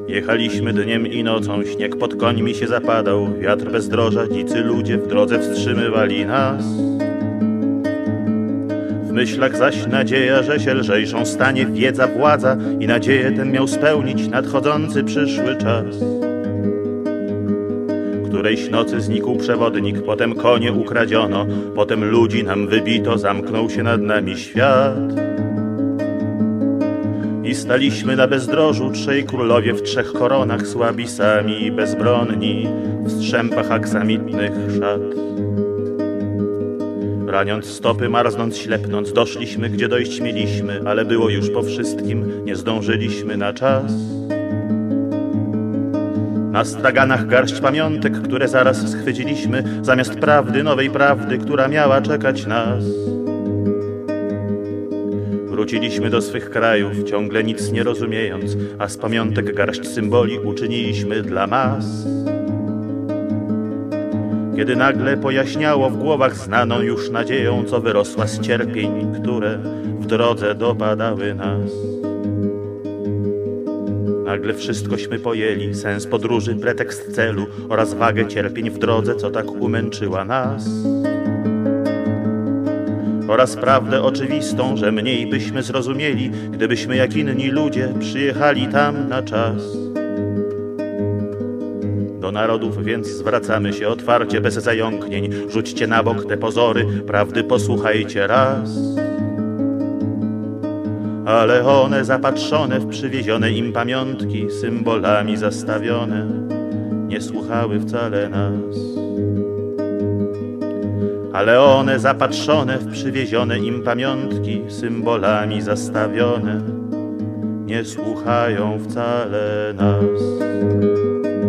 Jechaliśmy dniem i nocą, śnieg pod końmi się zapadał, wiatr bezdroża, dzicy ludzie w drodze wstrzymywali nas. W myślach zaś nadzieja, że się lżejszą stanie wiedza, władza i nadzieję ten miał spełnić nadchodzący przyszły czas. Którejś nocy znikł przewodnik, potem konie ukradziono, potem ludzi nam wybito, zamknął się nad nami świat. I staliśmy na bezdrożu trzej królowie w trzech koronach, słabi sami i bezbronni, w strzępach aksamitnych szat. Raniąc stopy, marznąc, ślepnąc, doszliśmy, gdzie dojść mieliśmy, ale było już po wszystkim, nie zdążyliśmy na czas. Na straganach garść pamiątek, które zaraz schwyciliśmy, zamiast prawdy, nowej prawdy, która miała czekać nas. Wróciliśmy do swych krajów, ciągle nic nie rozumiejąc, a z pamiątek garść symboli uczyniliśmy dla mas. Kiedy nagle pojaśniało w głowach znaną już nadzieją, co wyrosła z cierpień, które w drodze dopadały nas. Nagle wszystkośmy pojęli, sens podróży, pretekst celu oraz wagę cierpień w drodze, co tak umęczyła nas. Oraz prawdę oczywistą, że mniej byśmy zrozumieli, gdybyśmy jak inni ludzie przyjechali tam na czas. Do narodów więc zwracamy się otwarcie, bez zająknień. Rzućcie na bok te pozory, prawdy posłuchajcie raz. Ale one zapatrzone w przywiezione im pamiątki, symbolami zastawione, nie słuchały wcale nas. Ale one zapatrzone w przywiezione im pamiątki, symbolami zastawione, nie słuchają wcale nas.